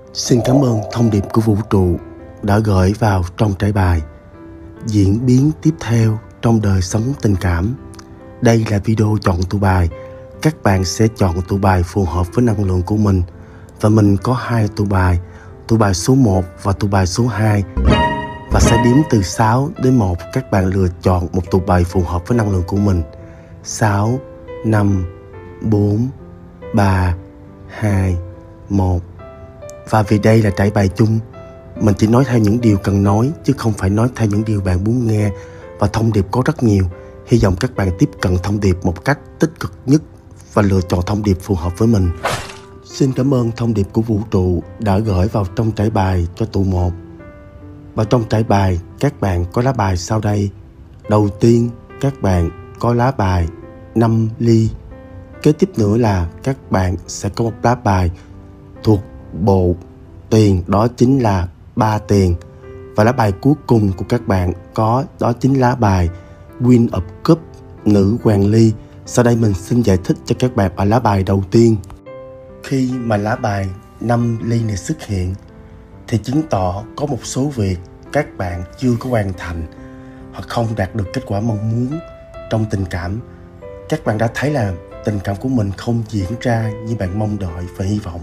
Xin cảm ơn thông điệp của vũ trụ đã gửi vào trong trải bài. Diễn biến tiếp theo trong đời sống tình cảm. Đây là video chọn tụ bài. Các bạn sẽ chọn tụ bài phù hợp với năng lượng của mình. Và mình có 2 tụ bài số 1 và tụ bài số 2. Và sẽ đếm từ 6 đến 1. Các bạn lựa chọn một tụ bài phù hợp với năng lượng của mình. 6, 5, 4, 3, 2, 1. Và vì đây là trải bài chung, mình chỉ nói theo những điều cần nói, chứ không phải nói theo những điều bạn muốn nghe. Và thông điệp có rất nhiều. Hy vọng các bạn tiếp cận thông điệp một cách tích cực nhất và lựa chọn thông điệp phù hợp với mình. Xin cảm ơn thông điệp của vũ trụ đã gửi vào trong trải bài cho tụ 1. Và trong trải bài, các bạn có lá bài sau đây. Đầu tiên, các bạn có lá bài 5 ly. Kế tiếp nữa là các bạn sẽ có một lá bài thuộc bộ tiền, đó chính là 3 tiền. Và lá bài cuối cùng của các bạn có, đó chính lá bài Queen of Cups, nữ hoàng ly. Sau đây mình xin giải thích cho các bạn ở lá bài đầu tiên. Khi mà lá bài 5 ly này xuất hiện thì chứng tỏ có một số việc các bạn chưa có hoàn thành hoặc không đạt được kết quả mong muốn trong tình cảm. Các bạn đã thấy là tình cảm của mình không diễn ra như bạn mong đợi và hy vọng.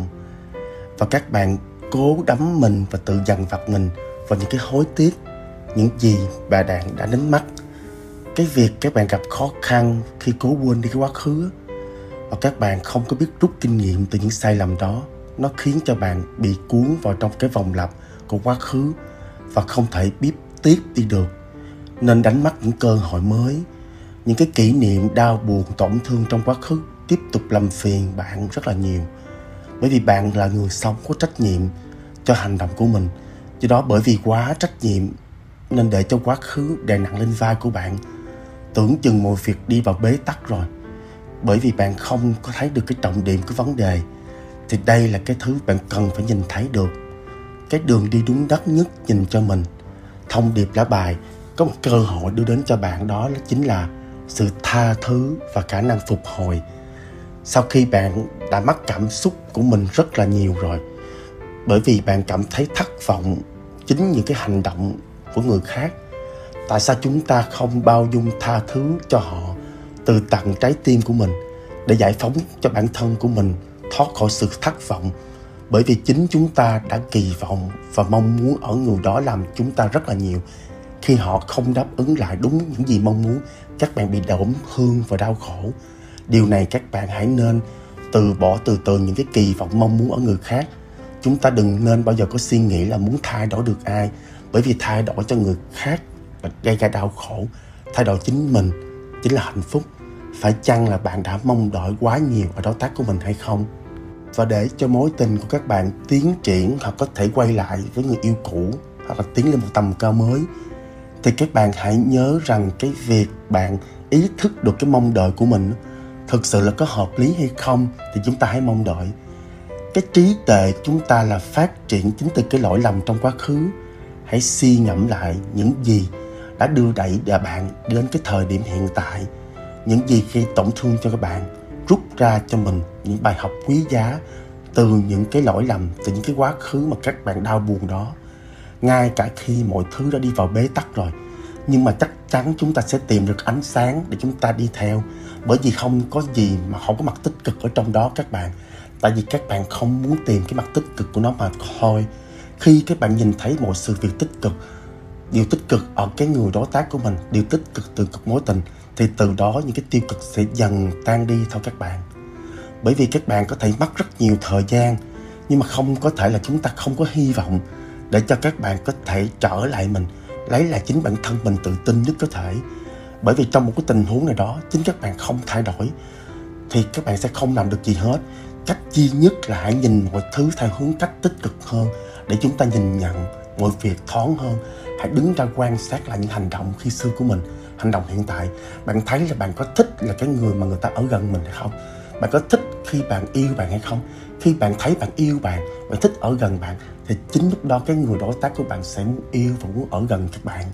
Và các bạn cố đắm mình và tự dằn vặt mình vào những cái hối tiếc, những gì bạn đã đánh mất. Cái việc các bạn gặp khó khăn khi cố quên đi cái quá khứ, và các bạn không có biết rút kinh nghiệm từ những sai lầm đó. Nó khiến cho bạn bị cuốn vào trong cái vòng lặp của quá khứ và không thể biết tiếp đi được, nên đánh mất những cơ hội mới. Những cái kỷ niệm đau buồn, tổn thương trong quá khứ tiếp tục làm phiền bạn rất là nhiều. Bởi vì bạn là người sống có trách nhiệm cho hành động của mình. Do đó bởi vì quá trách nhiệm nên để cho quá khứ đè nặng lên vai của bạn. Tưởng chừng mọi việc đi vào bế tắc rồi. Bởi vì bạn không có thấy được cái trọng điểm của vấn đề. Thì đây là cái thứ bạn cần phải nhìn thấy được. Cái đường đi đúng đắn nhất dành cho mình. Thông điệp lá bài có một cơ hội đưa đến cho bạn, đó chính là sự tha thứ và khả năng phục hồi. Sau khi bạn đã mất cảm xúc của mình rất là nhiều rồi, bởi vì bạn cảm thấy thất vọng chính những cái hành động của người khác. Tại sao chúng ta không bao dung tha thứ cho họ từ tận trái tim của mình để giải phóng cho bản thân của mình thoát khỏi sự thất vọng? Bởi vì chính chúng ta đã kỳ vọng và mong muốn ở người đó làm chúng ta rất là nhiều. Khi họ không đáp ứng lại đúng những gì mong muốn, các bạn bị tổn thương và đau khổ. Điều này các bạn hãy nên từ bỏ từ từ những cái kỳ vọng mong muốn ở người khác. Chúng ta đừng nên bao giờ có suy nghĩ là muốn thay đổi được ai, bởi vì thay đổi cho người khác là gây ra đau khổ. Thay đổi chính mình chính là hạnh phúc. Phải chăng là bạn đã mong đợi quá nhiều ở đối tác của mình hay không? Và để cho mối tình của các bạn tiến triển hoặc có thể quay lại với người yêu cũ hoặc là tiến lên một tầm cao mới, thì các bạn hãy nhớ rằng cái việc bạn ý thức được cái mong đợi của mình thực sự là có hợp lý hay không thì chúng ta hãy mong đợi. Cái trí tuệ chúng ta là phát triển chính từ cái lỗi lầm trong quá khứ. Hãy suy ngẫm lại những gì đã đưa đẩy bạn đến cái thời điểm hiện tại, những gì gây tổn thương cho các bạn, rút ra cho mình những bài học quý giá từ những cái lỗi lầm, từ những cái quá khứ mà các bạn đau buồn đó. Ngay cả khi mọi thứ đã đi vào bế tắc rồi, nhưng mà chắc chắn chúng ta sẽ tìm được ánh sáng để chúng ta đi theo. Bởi vì không có gì mà không có mặt tích cực ở trong đó các bạn. Tại vì các bạn không muốn tìm cái mặt tích cực của nó mà thôi. Khi các bạn nhìn thấy mọi sự việc tích cực, điều tích cực ở cái người đối tác của mình, điều tích cực từ cực mối tình, thì từ đó những cái tiêu cực sẽ dần tan đi thôi các bạn. Bởi vì các bạn có thể mất rất nhiều thời gian, nhưng mà không có thể là chúng ta không có hy vọng để cho các bạn có thể trở lại mình, lấy lại chính bản thân mình tự tin nhất có thể. Bởi vì trong một cái tình huống này đó, chính các bạn không thay đổi thì các bạn sẽ không làm được gì hết. Cách duy nhất là hãy nhìn mọi thứ theo hướng cách tích cực hơn, để chúng ta nhìn nhận mọi việc thoáng hơn. Hãy đứng ra quan sát lại những hành động khi xưa của mình, hành động hiện tại. Bạn thấy là bạn có thích là cái người mà người ta ở gần mình hay không? Bạn có thích khi bạn yêu bạn hay không? Khi bạn thấy bạn yêu bạn thích ở gần bạn, thì chính lúc đó cái người đối tác của bạn sẽ muốn yêu và muốn ở gần các bạn.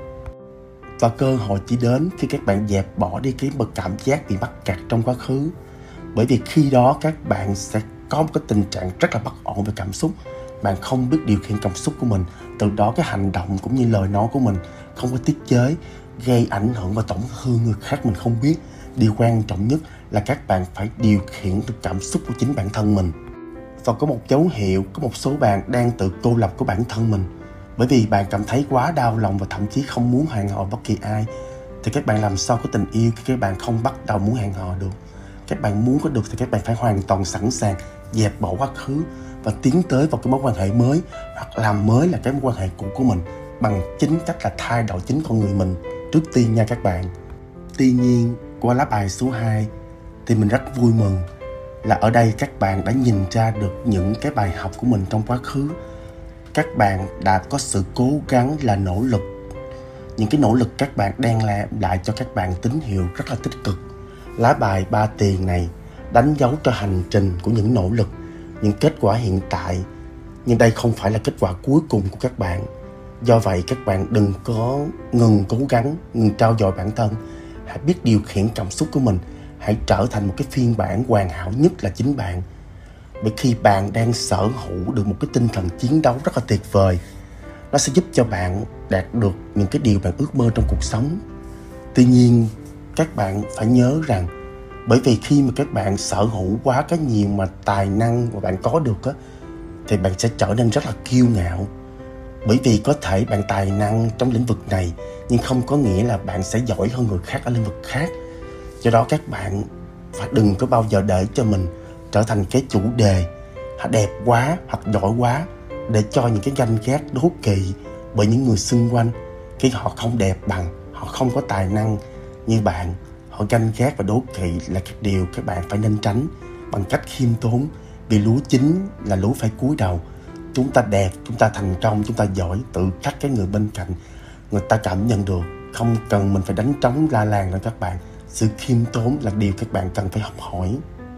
Và cơ hội chỉ đến khi các bạn dẹp bỏ đi cái cảm giác bị mắc kẹt trong quá khứ. Bởi vì khi đó các bạn sẽ có một cái tình trạng rất là bất ổn về cảm xúc. bạn không biết điều khiển cảm xúc của mình, từ đó cái hành động cũng như lời nói của mình không có tiết chế, gây ảnh hưởng và tổn thương người khác mình không biết. Điều quan trọng nhất là các bạn phải điều khiển được cảm xúc của chính bản thân mình. Và có một dấu hiệu, có một số bạn đang tự cô lập của bản thân mình. Bởi vì bạn cảm thấy quá đau lòng và thậm chí không muốn hẹn hò bất kỳ ai. Thì các bạn làm sao có tình yêu khi các bạn không bắt đầu muốn hẹn hò được? Các bạn muốn có được thì các bạn phải hoàn toàn sẵn sàng dẹp bỏ quá khứ và tiến tới vào cái mối quan hệ mới, hoặc làm mới là cái mối quan hệ cũ của mình bằng chính cách là thay đổi chính con người mình trước tiên nha các bạn. Tuy nhiên, qua lá bài số 2 thì mình rất vui mừng là ở đây các bạn đã nhìn ra được những cái bài học của mình trong quá khứ. Các bạn đã có sự cố gắng là nỗ lực. Những cái nỗ lực các bạn đang làm lại cho các bạn tín hiệu rất là tích cực. Lá bài 3 tiền này đánh dấu cho hành trình của những nỗ lực, những kết quả hiện tại. Nhưng đây không phải là kết quả cuối cùng của các bạn. Do vậy các bạn đừng có ngừng cố gắng, ngừng trau dồi bản thân. Hãy biết điều khiển cảm xúc của mình. Hãy trở thành một cái phiên bản hoàn hảo nhất là chính bạn. Bởi khi bạn đang sở hữu được một cái tinh thần chiến đấu rất là tuyệt vời, nó sẽ giúp cho bạn đạt được những cái điều bạn ước mơ trong cuộc sống. Tuy nhiên, các bạn phải nhớ rằng, bởi vì khi mà các bạn sở hữu quá cái nhiều mà tài năng mà bạn có được á, thì bạn sẽ trở nên rất là kiêu ngạo. Bởi vì có thể bạn tài năng trong lĩnh vực này, nhưng không có nghĩa là bạn sẽ giỏi hơn người khác ở lĩnh vực khác. Do đó các bạn phải đừng có bao giờ để cho mình trở thành cái chủ đề đẹp quá hoặc giỏi quá, để cho những cái ganh ghét đố kỵ bởi những người xung quanh. Khi họ không đẹp bằng, họ không có tài năng như bạn, họ ganh ghét và đố kỵ là cái điều các bạn phải nên tránh bằng cách khiêm tốn. Vì lúa chín là lúa phải cúi đầu. Chúng ta đẹp, chúng ta thành công, chúng ta giỏi, tự khắc cái người bên cạnh người ta cảm nhận được. Không cần mình phải đánh trống la làng đâu các bạn. Sự khiêm tốn là điều các bạn cần phải học hỏi.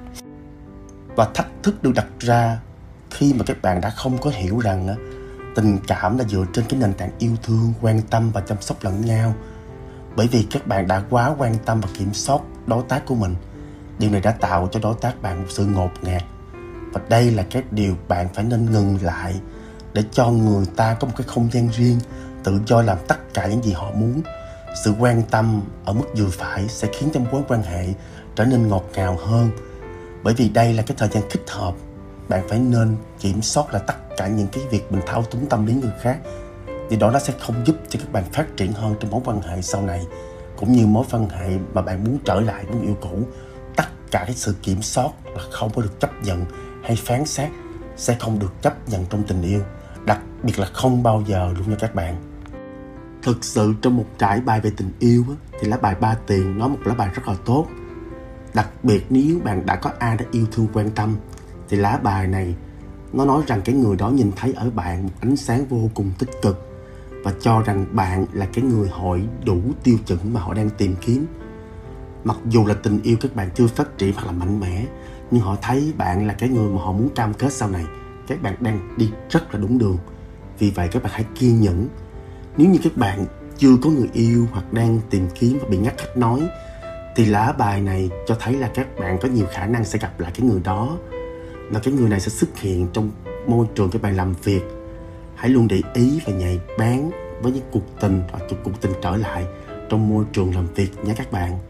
Và thách thức được đặt ra khi mà các bạn đã không có hiểu rằng tình cảm là dựa trên cái nền tảng yêu thương, quan tâm và chăm sóc lẫn nhau. Bởi vì các bạn đã quá quan tâm và kiểm soát đối tác của mình. Điều này đã tạo cho đối tác bạn một sự ngột ngạt. Và đây là cái điều bạn phải nên ngừng lại, để cho người ta có một cái không gian riêng, tự do làm tất cả những gì họ muốn. Sự quan tâm ở mức vừa phải sẽ khiến cho mối quan hệ trở nên ngọt ngào hơn. Bởi vì đây là cái thời gian thích hợp. Bạn phải nên kiểm soát là tất cả những cái việc mình thao túng tâm lý người khác. Thì đó nó sẽ không giúp cho các bạn phát triển hơn trong mối quan hệ sau này. Cũng như mối quan hệ mà bạn muốn trở lại với người yêu cũ. Tất cả cái sự kiểm soát là không có được chấp nhận hay phán xét, sẽ không được chấp nhận trong tình yêu. Đặc biệt là không bao giờ luôn nha các bạn. Thực sự trong một trải bài về tình yêu thì lá bài 3 tiền nó một lá bài rất là tốt. Đặc biệt nếu bạn đã có ai đã yêu thương quan tâm, thì lá bài này nó nói rằng cái người đó nhìn thấy ở bạn một ánh sáng vô cùng tích cực, và cho rằng bạn là cái người hội đủ tiêu chuẩn mà họ đang tìm kiếm. Mặc dù là tình yêu các bạn chưa phát triển hoặc là mạnh mẽ, nhưng họ thấy bạn là cái người mà họ muốn cam kết sau này. Các bạn đang đi rất là đúng đường. Vì vậy các bạn hãy kiên nhẫn. Nếu như các bạn chưa có người yêu hoặc đang tìm kiếm và bị ngắt kết nối, thì lá bài này cho thấy là các bạn có nhiều khả năng sẽ gặp lại cái người đó. Và cái người này sẽ xuất hiện trong môi trường các bạn làm việc. Hãy luôn để ý và nhạy bén với những cuộc tình hoặc cuộc tình trở lại trong môi trường làm việc nhé các bạn.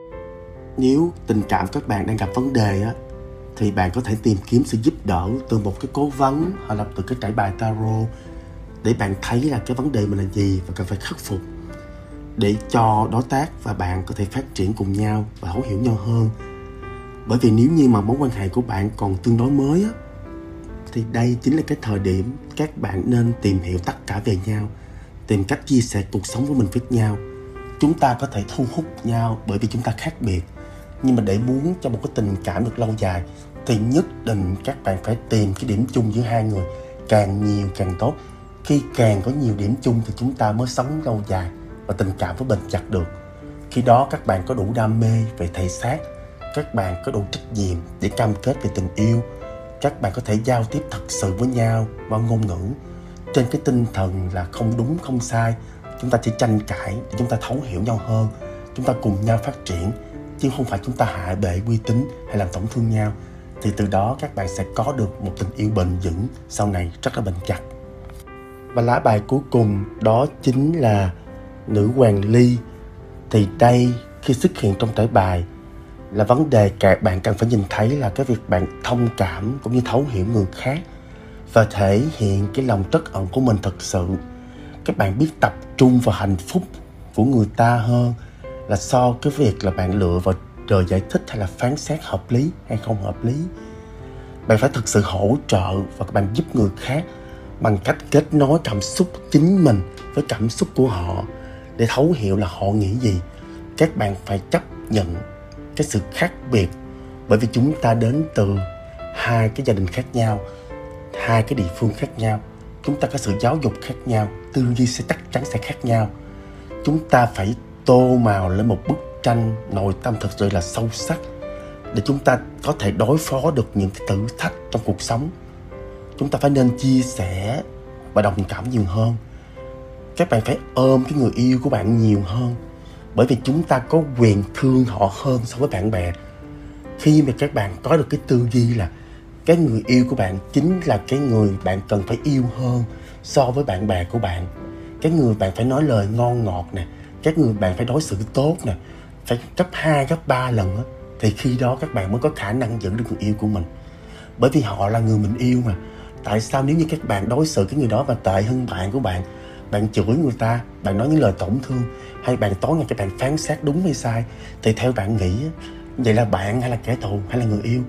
Nếu tình cảm các bạn đang gặp vấn đề thì bạn có thể tìm kiếm sự giúp đỡ từ một cái cố vấn hoặc là từ cái trải bài tarot, để bạn thấy là cái vấn đề mình là gì và cần phải khắc phục, để cho đối tác và bạn có thể phát triển cùng nhau và thấu hiểu nhau hơn. Bởi vì nếu như mà mối quan hệ của bạn còn tương đối mới thì đây chính là cái thời điểm các bạn nên tìm hiểu tất cả về nhau, tìm cách chia sẻ cuộc sống của mình với nhau. Chúng ta có thể thu hút nhau bởi vì chúng ta khác biệt, nhưng mà để muốn cho một cái tình cảm được lâu dài thì nhất định các bạn phải tìm cái điểm chung giữa hai người, càng nhiều càng tốt. Khi càng có nhiều điểm chung thì chúng ta mới sống lâu dài và tình cảm mới bền chặt được. Khi đó các bạn có đủ đam mê về thể xác, các bạn có đủ trách nhiệm để cam kết về tình yêu, các bạn có thể giao tiếp thật sự với nhau bằng ngôn ngữ trên cái tinh thần là không đúng không sai. Chúng ta chỉ tranh cãi để chúng ta thấu hiểu nhau hơn, chúng ta cùng nhau phát triển, chứ không phải chúng ta hạ bệ uy tín hay làm tổn thương nhau. thì từ đó các bạn sẽ có được một tình yêu bền vững, sau này rất là bền chặt. Và lá bài cuối cùng đó chính là nữ hoàng ly. Thì đây khi xuất hiện trong trải bài là vấn đề các bạn cần phải nhìn thấy là cái việc bạn thông cảm cũng như thấu hiểu người khác và thể hiện cái lòng trắc ẩn của mình thật sự. Các bạn biết tập trung vào hạnh phúc của người ta hơn là so cái việc là bạn lựa vào lời giải thích hay là phán xét hợp lý hay không hợp lý. Bạn phải thực sự hỗ trợ và các bạn giúp người khác bằng cách kết nối cảm xúc chính mình với cảm xúc của họ để thấu hiểu là họ nghĩ gì. Các bạn phải chấp nhận cái sự khác biệt, bởi vì chúng ta đến từ hai cái gia đình khác nhau, hai cái địa phương khác nhau, chúng ta có sự giáo dục khác nhau, tư duy sẽ chắc chắn sẽ khác nhau. Chúng ta phải tô màu lên một bức tranh nội tâm thật sự là sâu sắc để chúng ta có thể đối phó được những cái thử thách trong cuộc sống. Chúng ta phải nên chia sẻ và đồng cảm nhiều hơn. Các bạn phải ôm cái người yêu của bạn nhiều hơn, bởi vì chúng ta có quyền thương họ hơn so với bạn bè. Khi mà các bạn có được cái tư duy là cái người yêu của bạn chính là cái người bạn cần phải yêu hơn so với bạn bè của bạn, cái người bạn phải nói lời ngon ngọt nè, cái người bạn phải đối xử tốt nè, phải gấp 2, gấp 3 lần á, thì khi đó các bạn mới có khả năng giữ được người yêu của mình. Bởi vì họ là người mình yêu mà. Tại sao nếu như các bạn đối xử cái người đó mà tệ hơn bạn của bạn, bạn chửi người ta, bạn nói những lời tổn thương, hay bạn tối ngày các bạn phán xét đúng hay sai, thì theo bạn nghĩ vậy là bạn hay là kẻ thù hay là người yêu?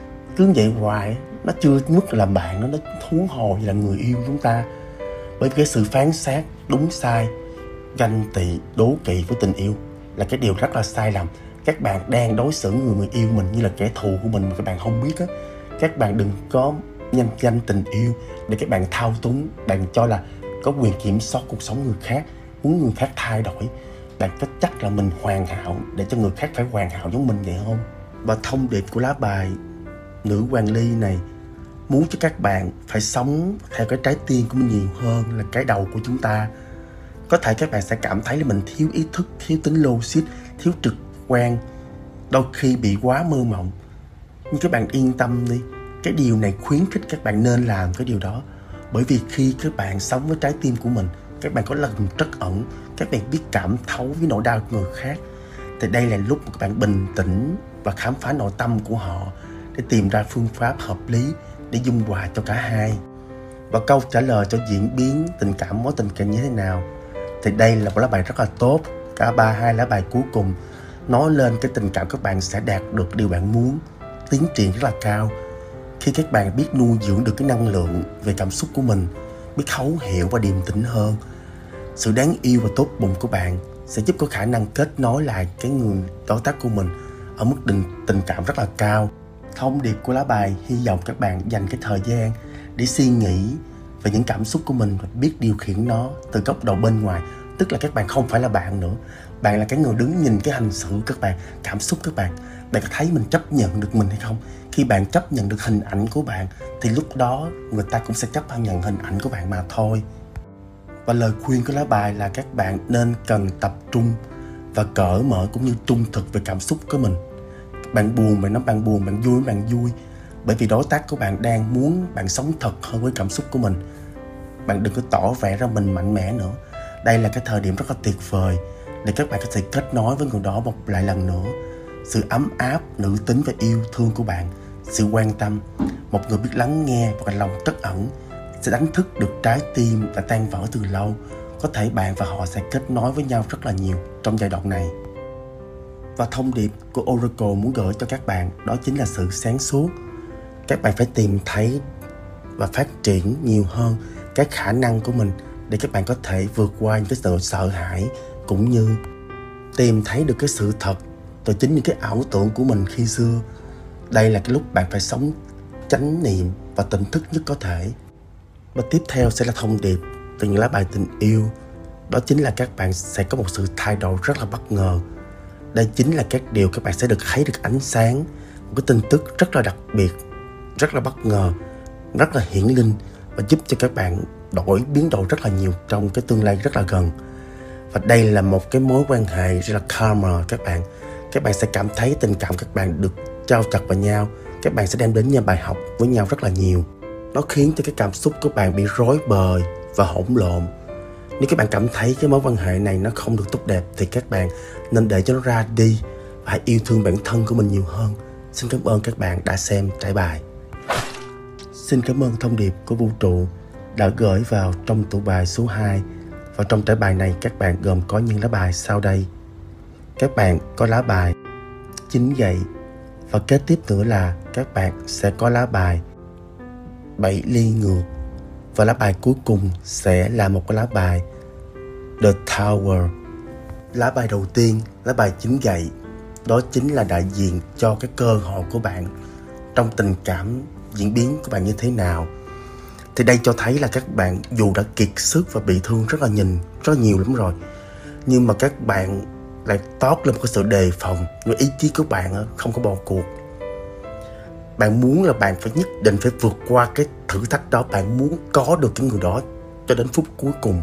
Cứ vậy hoài, nó chưa mức là bạn, nó huống hồ gì là người yêu chúng ta. Bởi vì cái sự phán xét đúng sai, ganh tị, đố kỵ với tình yêu là cái điều rất là sai lầm. Các bạn đang đối xử người yêu mình như là kẻ thù của mình mà các bạn không biết á. Các bạn đừng có nhân danh tình yêu để các bạn thao túng, bạn cho là có quyền kiểm soát cuộc sống người khác, muốn người khác thay đổi. Bạn có chắc là mình hoàn hảo để cho người khác phải hoàn hảo giống mình vậy không? Và thông điệp của lá bài nữ hoàng ly này muốn cho các bạn phải sống theo cái trái tim của mình nhiều hơn là cái đầu của chúng ta. Có thể các bạn sẽ cảm thấy là mình thiếu ý thức, thiếu tính logic, thiếu trực quan, đôi khi bị quá mơ mộng. Nhưng các bạn yên tâm đi, cái điều này khuyến khích các bạn nên làm cái điều đó. Bởi vì khi các bạn sống với trái tim của mình, các bạn có lòng trắc ẩn, các bạn biết cảm thấu với nỗi đau của người khác, thì đây là lúc mà các bạn bình tĩnh và khám phá nội tâm của họ để tìm ra phương pháp hợp lý để dung hòa cho cả hai. Và câu trả lời cho diễn biến tình cảm, mối tình cảm như thế nào, thì đây là một lá bài rất là tốt. Cả hai lá bài cuối cùng nói lên cái tình cảm các bạn sẽ đạt được điều bạn muốn, tiến triển rất là cao. Khi các bạn biết nuôi dưỡng được cái năng lượng về cảm xúc của mình, biết thấu hiểu và điềm tĩnh hơn, sự đáng yêu và tốt bụng của bạn sẽ giúp có khả năng kết nối lại cái người đối tác của mình ở mức tình cảm rất là cao. Thông điệp của lá bài hy vọng các bạn dành cái thời gian để suy nghĩ về những cảm xúc của mình và biết điều khiển nó từ góc độ bên ngoài. Tức là các bạn không phải là bạn nữa, bạn là cái người đứng nhìn cái hành xử của các bạn, cảm xúc các bạn. Bạn có thấy mình chấp nhận được mình hay không? Khi bạn chấp nhận được hình ảnh của bạn thì lúc đó người ta cũng sẽ chấp nhận hình ảnh của bạn mà thôi. Và lời khuyên của lá bài là các bạn nên cần tập trung và cởi mở cũng như trung thực về cảm xúc của mình. Bạn buồn, bạn nói bạn buồn, bạn vui, bạn vui. Bởi vì đối tác của bạn đang muốn bạn sống thật hơn với cảm xúc của mình. Bạn đừng có tỏ vẻ ra mình mạnh mẽ nữa. Đây là cái thời điểm rất là tuyệt vời để các bạn có thể kết nối với người đó một lại lần nữa. Sự ấm áp, nữ tính và yêu thương của bạn, sự quan tâm, một người biết lắng nghe và lòng trắc ẩn sẽ đánh thức được trái tim đã tan vỡ từ lâu. Có thể bạn và họ sẽ kết nối với nhau rất là nhiều trong giai đoạn này. Và thông điệp của Oracle muốn gửi cho các bạn đó chính là sự sáng suốt. Các bạn phải tìm thấy và phát triển nhiều hơn cái khả năng của mình để các bạn có thể vượt qua những cái sự sợ hãi, cũng như tìm thấy được cái sự thật từ chính những cái ảo tưởng của mình khi xưa. Đây là cái lúc bạn phải sống chánh niệm và tỉnh thức nhất có thể. Và tiếp theo sẽ là thông điệp từ những lá bài tình yêu. Đó chính là các bạn sẽ có một sự thay đổi rất là bất ngờ. Đây chính là các điều các bạn sẽ được thấy được ánh sáng, một cái tin tức rất là đặc biệt, rất là bất ngờ, rất là hiển linh và giúp cho các bạn biến đổi rất là nhiều trong cái tương lai rất là gần. Và đây là một cái mối quan hệ rất là karma các bạn. Các bạn sẽ cảm thấy tình cảm các bạn được trao chặt vào nhau, các bạn sẽ đem đến nhau bài học với nhau rất là nhiều. Nó khiến cho cái cảm xúc của bạn bị rối bời và hỗn lộn. Nếu các bạn cảm thấy cái mối quan hệ này nó không được tốt đẹp thì các bạn nên để cho nó ra đi và hãy yêu thương bản thân của mình nhiều hơn. Xin cảm ơn các bạn đã xem trải bài. Xin cảm ơn thông điệp của vũ trụ đã gửi vào trong tụ bài số 2. Và trong trải bài này các bạn gồm có những lá bài sau đây. Các bạn có lá bài 9 gậy. Và kế tiếp nữa là các bạn sẽ có lá bài 7 ly ngược. Và lá bài cuối cùng sẽ là một cái lá bài The Tower. Lá bài đầu tiên, lá bài 9 gậy, đó chính là đại diện cho cái cơ hội của bạn trong tình cảm diễn biến của bạn như thế nào. Thì đây cho thấy là các bạn dù đã kiệt sức và bị thương rất là nhiều lắm rồi, nhưng mà các bạn lại toát lên một cái sự đề phòng, nhưng ý chí của bạn không có bỏ cuộc. Bạn muốn là bạn phải nhất định phải vượt qua cái thử thách đó, bạn muốn có được cái người đó cho đến phút cuối cùng.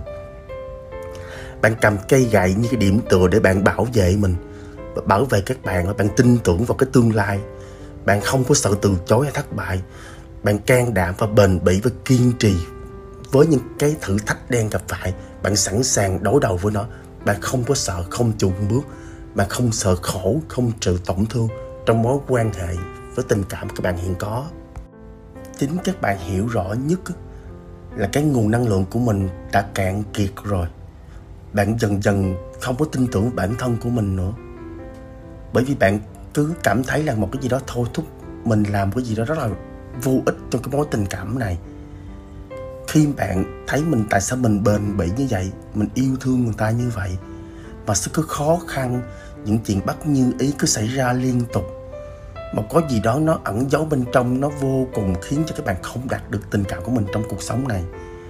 Bạn cầm cây gậy như cái điểm tựa để bạn bảo vệ mình, bảo vệ các bạn. Bạn tin tưởng vào cái tương lai, bạn không có sợ từ chối hay thất bại. Bạn can đảm và bền bỉ và kiên trì với những cái thử thách đang gặp phải. Bạn sẵn sàng đối đầu với nó. Bạn không có sợ, không chùn bước. Bạn không sợ khổ, không chịu tổn thương trong mối quan hệ với tình cảm các bạn hiện có. Chính các bạn hiểu rõ nhất là cái nguồn năng lượng của mình đã cạn kiệt rồi. Bạn dần dần không có tin tưởng bản thân của mình nữa, bởi vì bạn cứ cảm thấy là một cái gì đó thôi thúc mình làm cái gì đó rất là vô ích trong cái mối tình cảm này. Khi bạn thấy tại sao mình bền bỉ như vậy, mình yêu thương người ta như vậy, mà sẽ cứ khó khăn, những chuyện bất như ý cứ xảy ra liên tục, mà có gì đó nó ẩn giấu bên trong, nó vô cùng khiến cho các bạn không đạt được tình cảm của mình trong cuộc sống này.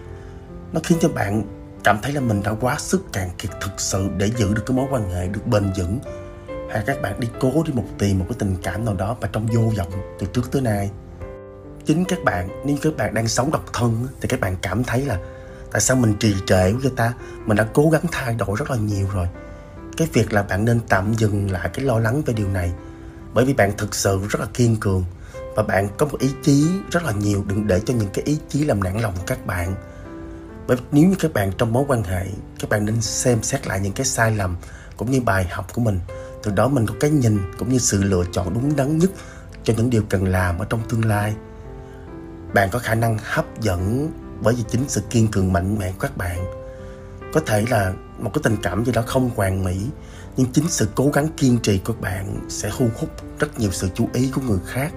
Nó khiến cho bạn cảm thấy là mình đã quá sức cạn kiệt thực sự để giữ được cái mối quan hệ được bền vững. Hay các bạn đi tìm một cái tình cảm nào đó mà trong vô vọng từ trước tới nay. Chính các bạn, nếu các bạn đang sống độc thân thì các bạn cảm thấy là tại sao mình trì trệ với người ta, mình đã cố gắng thay đổi rất là nhiều rồi. Cái việc là bạn nên tạm dừng lại cái lo lắng về điều này, bởi vì bạn thực sự rất là kiên cường và bạn có một ý chí rất là nhiều. Đừng để cho những cái ý chí làm nản lòng các bạn. Bởi vì nếu như các bạn trong mối quan hệ, các bạn nên xem xét lại những cái sai lầm cũng như bài học của mình. Từ đó mình có cái nhìn cũng như sự lựa chọn đúng đắn nhất cho những điều cần làm ở trong tương lai. Bạn có khả năng hấp dẫn bởi vì chính sự kiên cường mạnh mẽ của các bạn. Có thể là một cái tình cảm gì đó không hoàn mỹ, nhưng chính sự cố gắng kiên trì của bạn sẽ thu hút rất nhiều sự chú ý của người khác.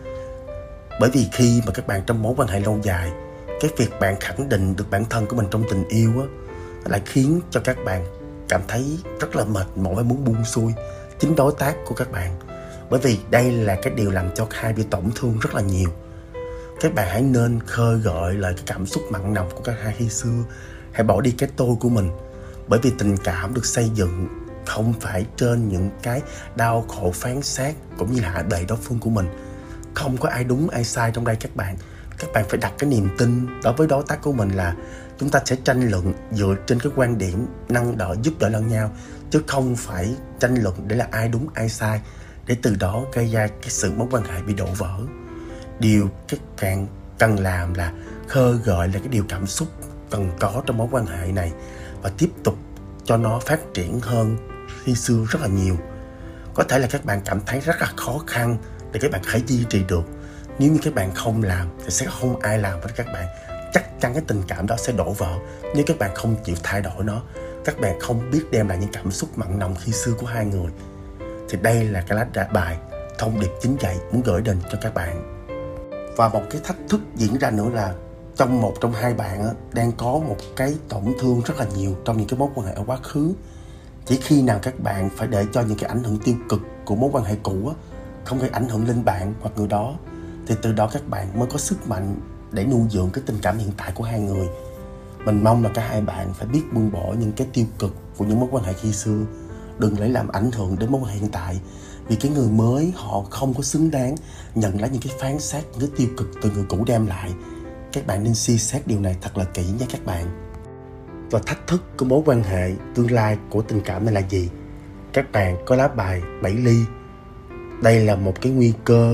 Bởi vì khi mà các bạn trong mối quan hệ lâu dài, cái việc bạn khẳng định được bản thân của mình trong tình yêu lại khiến cho các bạn cảm thấy rất là mệt mỏi và muốn buông xuôi chính đối tác của các bạn. Bởi vì đây là cái điều làm cho hai bị tổn thương rất là nhiều. Các bạn hãy nên khơi gợi lại cái cảm xúc mặn nồng của các hai khi xưa. Hãy bỏ đi cái tôi của mình. Bởi vì tình cảm được xây dựng không phải trên những cái đau khổ phán xét cũng như là hạ bệ đối phương của mình. Không có ai đúng ai sai trong đây các bạn. Các bạn phải đặt cái niềm tin đối với đối tác của mình là chúng ta sẽ tranh luận dựa trên cái quan điểm nâng đỡ giúp đỡ lẫn nhau, chứ không phải tranh luận để là ai đúng ai sai, để từ đó gây ra cái sự mối quan hệ bị đổ vỡ. Điều các bạn cần làm là khơi gợi là cái điều cảm xúc cần có trong mối quan hệ này và tiếp tục cho nó phát triển hơn khi xưa rất là nhiều. Có thể là các bạn cảm thấy rất là khó khăn để các bạn hãy duy trì được. Nếu như các bạn không làm thì sẽ không ai làm với các bạn. Chắc chắn cái tình cảm đó sẽ đổ vỡ nếu các bạn không chịu thay đổi nó. Các bạn không biết đem lại những cảm xúc mặn nồng khi xưa của hai người. Thì đây là cái lá bài thông điệp chính gậy muốn gửi đến cho các bạn. Và một cái thách thức diễn ra nữa là một trong hai bạn đang có một cái tổn thương rất là nhiều trong những cái mối quan hệ ở quá khứ. Chỉ khi nào các bạn phải để cho những cái ảnh hưởng tiêu cực của mối quan hệ cũ không gây ảnh hưởng lên bạn hoặc người đó, thì từ đó các bạn mới có sức mạnh để nuôi dưỡng cái tình cảm hiện tại của hai người. Mình mong là cả hai bạn phải biết buông bỏ những cái tiêu cực của những mối quan hệ khi xưa. Đừng lấy làm ảnh hưởng đến mối quan hệ hiện tại. Vì cái người mới họ không có xứng đáng nhận lấy những cái phán xét, những cái tiêu cực từ người cũ đem lại. Các bạn nên suy xét điều này thật là kỹ nha các bạn. Và thách thức của mối quan hệ tương lai của tình cảm này là gì? Các bạn có lá bài 7 ly. Đây là một cái nguy cơ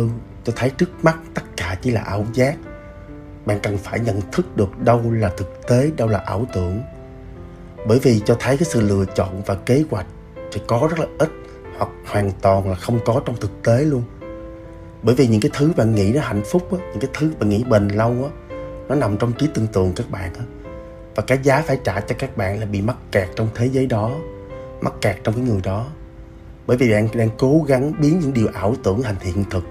tôi thấy trước mắt tất cả chỉ là ảo giác. Bạn cần phải nhận thức được đâu là thực tế, đâu là ảo tưởng. Bởi vì cho thấy cái sự lựa chọn và kế hoạch thì có rất là ít hoặc hoàn toàn là không có trong thực tế luôn. Bởi vì những cái thứ bạn nghĩ nó hạnh phúc á, những cái thứ bạn nghĩ bền lâu á, nó nằm trong trí tưởng tượng các bạn á. Và cái giá phải trả cho các bạn là bị mắc kẹt trong thế giới đó, mắc kẹt trong cái người đó. Bởi vì bạn đang cố gắng biến những điều ảo tưởng thành hiện thực.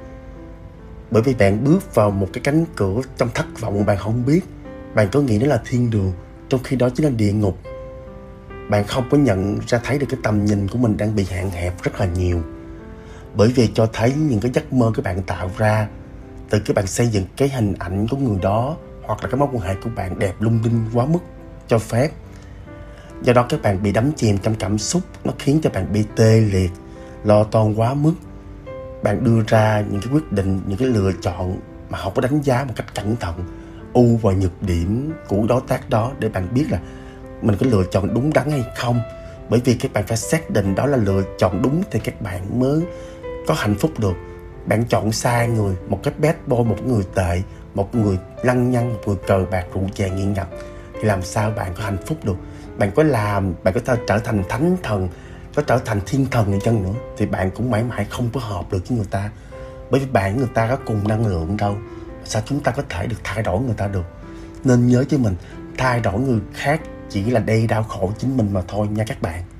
Bởi vì bạn bước vào một cái cánh cửa trong thất vọng bạn không biết. Bạn có nghĩ nó là thiên đường, trong khi đó chính là địa ngục. Bạn không có nhận ra thấy được cái tầm nhìn của mình đang bị hạn hẹp rất là nhiều. Bởi vì cho thấy những cái giấc mơ các bạn tạo ra, từ cái bạn xây dựng cái hình ảnh của người đó, hoặc là cái mối quan hệ của bạn đẹp lung linh quá mức cho phép. Do đó các bạn bị đắm chìm trong cảm xúc, nó khiến cho bạn bị tê liệt, lo toan quá mức. Bạn đưa ra những cái quyết định, những cái lựa chọn mà không có đánh giá một cách cẩn thận ưu và nhược điểm của đối tác đó để bạn biết là mình có lựa chọn đúng đắn hay không. Bởi vì các bạn phải xác định đó là lựa chọn đúng thì các bạn mới có hạnh phúc được. Bạn chọn sai người, một cái bad boy, một người tệ, một người lăng nhăng, một người cờ bạc rượu chè nghiện ngập, thì làm sao bạn có hạnh phúc được. Bạn có làm, bạn có trở thành thánh thần, có trở thành thiên thần người chân nữa, thì bạn cũng mãi mãi không có hợp được với người ta. Bởi vì bạn người ta có cùng năng lượng đâu. Sao chúng ta có thể được thay đổi người ta được. Nên nhớ cho mình, thay đổi người khác chỉ là gây đau khổ chính mình mà thôi nha các bạn.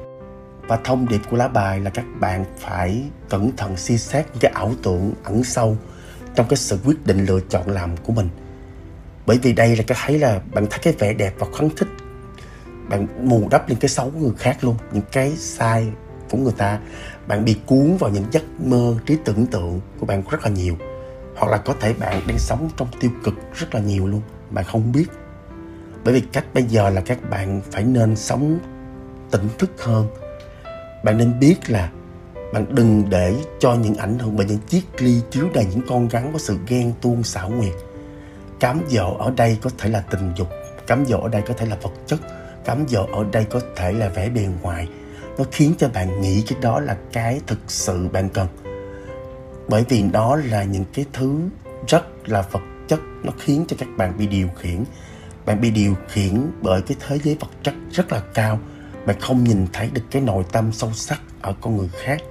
Và thông điệp của lá bài là các bạn phải cẩn thận suy xét những cái ảo tưởng ẩn sâu trong cái sự quyết định lựa chọn làm của mình. Bởi vì đây là cái thấy là bạn thấy cái vẻ đẹp và khoái thích, bạn bù đắp lên cái xấu của người khác luôn, những cái sai của người ta. Bạn bị cuốn vào những giấc mơ, trí tưởng tượng của bạn rất là nhiều. Hoặc là có thể bạn đang sống trong tiêu cực rất là nhiều luôn, bạn không biết. Bởi vì cách bây giờ là các bạn phải nên sống tỉnh thức hơn. Bạn nên biết là bạn đừng để cho những ảnh hưởng bởi những chiếc ly chứa đầy những con rắn có sự ghen tuông xảo quyệt. Cám dỗ ở đây có thể là tình dục, cám dỗ ở đây có thể là vật chất, cám dỗ ở đây có thể là vẻ bề ngoài. Nó khiến cho bạn nghĩ cái đó là cái thực sự bạn cần. Bởi vì nó là những cái thứ rất là vật chất, nó khiến cho các bạn bị điều khiển. Bạn bị điều khiển bởi cái thế giới vật chất rất là cao. Bạn không nhìn thấy được cái nội tâm sâu sắc ở con người khác.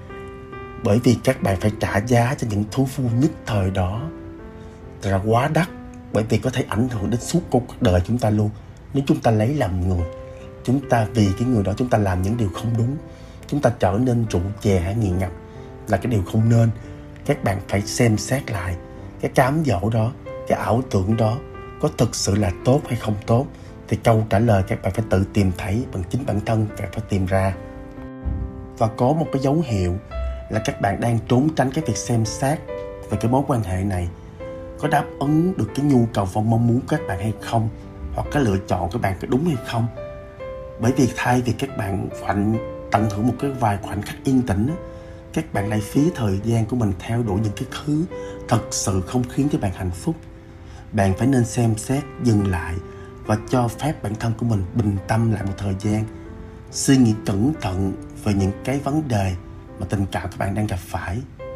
Bởi vì các bạn phải trả giá cho những thú vui nhất thời đó là quá đắt. Bởi vì có thể ảnh hưởng đến suốt cuộc đời chúng ta luôn. Nếu chúng ta lấy làm người, chúng ta vì cái người đó chúng ta làm những điều không đúng, chúng ta trở nên rượu chè hay nghiện ngập là cái điều không nên. Các bạn phải xem xét lại cái cám dỗ đó, cái ảo tưởng đó có thực sự là tốt hay không tốt. Thì câu trả lời các bạn phải tự tìm thấy bằng chính bản thân các bạn phải tìm ra. Và có một cái dấu hiệu là các bạn đang trốn tránh cái việc xem xét về cái mối quan hệ này có đáp ứng được cái nhu cầu và mong muốn của các bạn hay không, hoặc cái lựa chọn của bạn có đúng hay không. Bởi vì thay vì các bạn tận hưởng một cái vài khoảnh khắc yên tĩnh, các bạn lại phí thời gian của mình theo đuổi những cái thứ thật sự không khiến cho bạn hạnh phúc. Bạn phải nên xem xét, dừng lại và cho phép bản thân của mình bình tâm lại một thời gian, suy nghĩ cẩn thận về những cái vấn đề mà tình cảm các bạn đang gặp phải.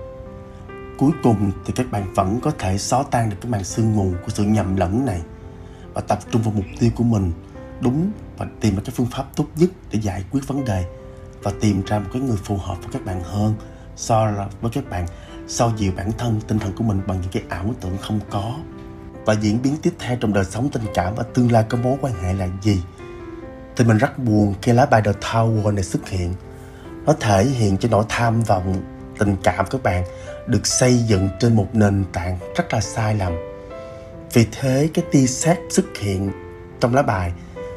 Cuối cùng thì các bạn vẫn có thể xóa tan được cái màn sương mù của sự nhầm lẫn này và tập trung vào mục tiêu của mình đúng, và tìm ra cái phương pháp tốt nhất để giải quyết vấn đề và tìm ra một cái người phù hợp với các bạn hơn với các bạn so dịu bản thân tinh thần của mình bằng những cái ảo tưởng không có. Và diễn biến tiếp theo trong đời sống tình cảm và tương lai của mối quan hệ là gì? Thì mình rất buồn khi lá bài The Tower này xuất hiện. Nó thể hiện cho nỗi tham vọng tình cảm của bạn được xây dựng trên một nền tảng rất là sai lầm. Vì thế cái tia sét xuất hiện trong lá bài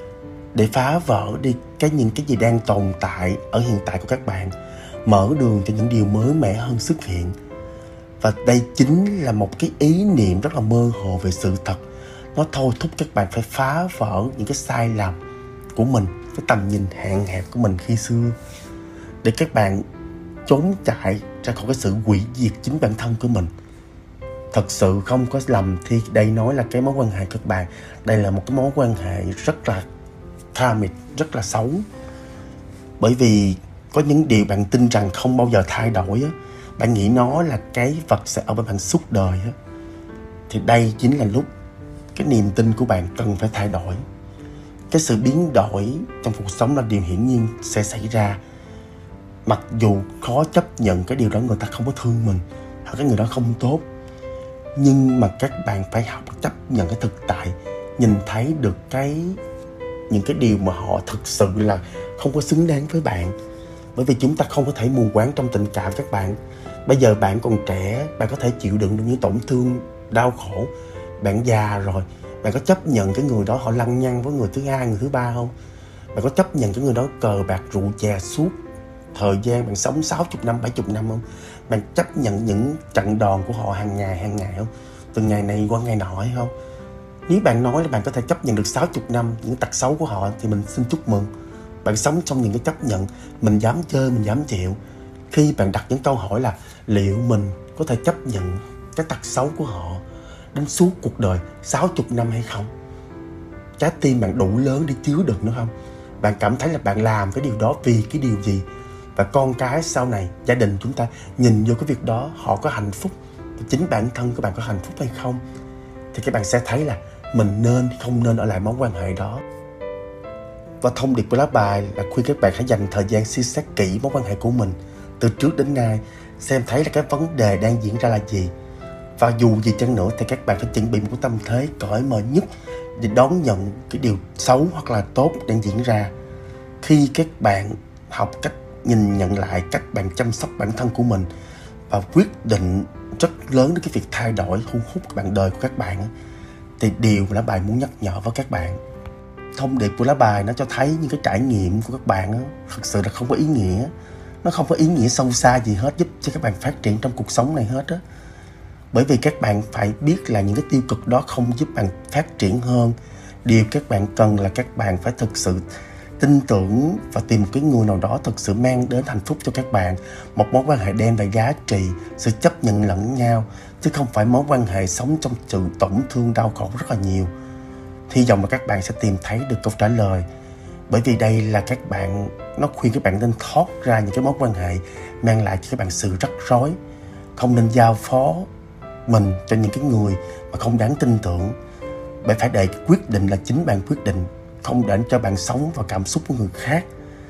để phá vỡ đi những cái gì đang tồn tại ở hiện tại của các bạn, mở đường cho những điều mới mẻ hơn xuất hiện. Và đây chính là một cái ý niệm rất là mơ hồ về sự thật. Nó thôi thúc các bạn phải phá vỡ những cái sai lầm của mình, cái tầm nhìn hạn hẹp của mình khi xưa, để các bạn trốn chạy ra khỏi cái sự hủy diệt chính bản thân của mình. Thật sự không có lầm thì đây nói là cái mối quan hệ các bạn, đây là một cái mối quan hệ rất là karmic, rất là xấu. Bởi vì có những điều bạn tin rằng không bao giờ thay đổi á, bạn nghĩ nó là cái vật sẽ ở bên bạn suốt đời á, thì đây chính là lúc cái niềm tin của bạn cần phải thay đổi. Cái sự biến đổi trong cuộc sống là điều hiển nhiên sẽ xảy ra. Mặc dù khó chấp nhận cái điều đó người ta không có thương mình, hoặc cái người đó không tốt, nhưng mà các bạn phải học chấp nhận cái thực tại, nhìn thấy được những cái điều mà họ thực sự là không có xứng đáng với bạn. Bởi vì chúng ta không có thể mù quáng trong tình cảm các bạn. Bây giờ bạn còn trẻ, bạn có thể chịu đựng được những tổn thương, đau khổ. Bạn già rồi, bạn có chấp nhận cái người đó họ lăng nhăng với người thứ hai, người thứ ba không? Bạn có chấp nhận cái người đó cờ bạc rượu chè suốt thời gian bạn sống 60 năm, 70 năm không? Bạn chấp nhận những trận đòn của họ hàng ngày không? Từ ngày này qua ngày nọ hay không? Nếu bạn nói là bạn có thể chấp nhận được 60 năm những tật xấu của họ thì mình xin chúc mừng. Bạn sống trong những cái chấp nhận, mình dám chơi, mình dám chịu. Khi bạn đặt những câu hỏi là liệu mình có thể chấp nhận cái tật xấu của họ đến suốt cuộc đời 60 năm hay không? Trái tim bạn đủ lớn để chứa được nữa không? Bạn cảm thấy là bạn làm cái điều đó vì cái điều gì? Và con cái sau này, gia đình chúng ta nhìn vô cái việc đó, họ có hạnh phúc, và chính bản thân của bạn có hạnh phúc hay không? Thì các bạn sẽ thấy là mình nên không nên ở lại mối quan hệ đó. Và thông điệp của lá bài là khuyên các bạn hãy dành thời gian suy xét kỹ mối quan hệ của mình từ trước đến nay, xem thấy là cái vấn đề đang diễn ra là gì. Và dù gì chăng nữa thì các bạn phải chuẩn bị một cái tâm thế cởi mở nhất để đón nhận cái điều xấu hoặc là tốt đang diễn ra. Khi các bạn học cách nhìn nhận lại cách bạn chăm sóc bản thân của mình và quyết định rất lớn đến cái việc thay đổi thu hút các bạn đời của các bạn, thì điều mà lá bài muốn nhắc nhở với các bạn. Thông điệp của lá bài nó cho thấy những cái trải nghiệm của các bạn thực sự là không có ý nghĩa. Nó không có ý nghĩa sâu xa gì hết giúp cho các bạn phát triển trong cuộc sống này hết á. Bởi vì các bạn phải biết là những cái tiêu cực đó không giúp bạn phát triển hơn. Điều các bạn cần là các bạn phải thực sự tin tưởng và tìm một cái người nào đó thực sự mang đến hạnh phúc cho các bạn. Một mối quan hệ đem lại giá trị, sự chấp nhận lẫn nhau, chứ không phải mối quan hệ sống trong sự tổn thương đau khổ rất là nhiều. Hy vọng là các bạn sẽ tìm thấy được câu trả lời. Bởi vì đây là nó khuyên các bạn nên thoát ra những cái mối quan hệ mang lại cho các bạn sự rắc rối. Không nên giao phó mình cho những cái người mà không đáng tin tưởng. Bạn phải để quyết định là chính bạn quyết định, không để cho bạn sống vào cảm xúc của người khác.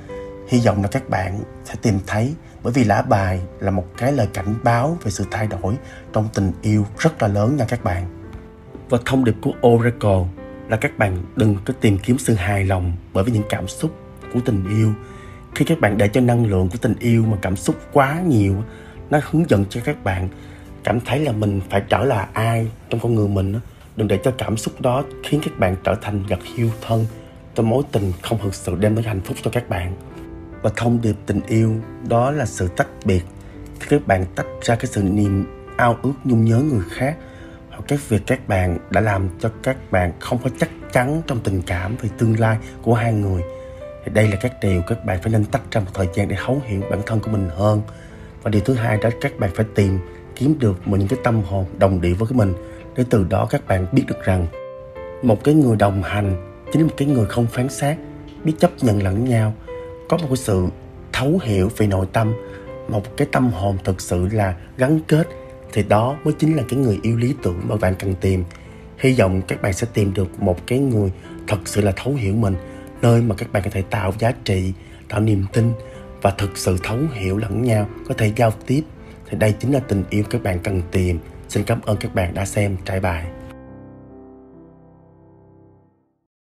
Hy vọng là các bạn sẽ tìm thấy, bởi vì lá bài là một cái lời cảnh báo về sự thay đổi trong tình yêu rất là lớn nha các bạn. Và thông điệp của Oracle là các bạn đừng có tìm kiếm sự hài lòng bởi vì những cảm xúc của tình yêu. Khi các bạn để cho năng lượng của tình yêu mà cảm xúc quá nhiều, nó hướng dẫn cho các bạn cảm thấy là mình phải trở là ai trong con người mình. Đừng để cho cảm xúc đó khiến các bạn trở thành vật hiu thân trong mối tình không thực sự đem đến hạnh phúc cho các bạn. Và thông điệp tình yêu đó là sự tách biệt. Khi các bạn tách ra cái sự niềm ao ước nhung nhớ người khác, hoặc cái việc các bạn đã làm cho các bạn không có chắc chắn trong tình cảm về tương lai của hai người, thì đây là các điều các bạn phải nên tách ra một thời gian để thấu hiểu bản thân của mình hơn. Và điều thứ hai đó, các bạn phải tìm kiếm được những cái tâm hồn đồng điệu với mình, để từ đó các bạn biết được rằng một cái người đồng hành chính là một cái người không phán xét, biết chấp nhận lẫn nhau, có một cái sự thấu hiểu về nội tâm, một cái tâm hồn thực sự là gắn kết, thì đó mới chính là cái người yêu lý tưởng mà bạn cần tìm. Hy vọng các bạn sẽ tìm được một cái người thật sự là thấu hiểu mình, nơi mà các bạn có thể tạo giá trị, tạo niềm tin và thực sự thấu hiểu lẫn nhau, có thể giao tiếp. Thì đây chính là tình yêu các bạn cần tìm. Xin cảm ơn các bạn đã xem trải bài.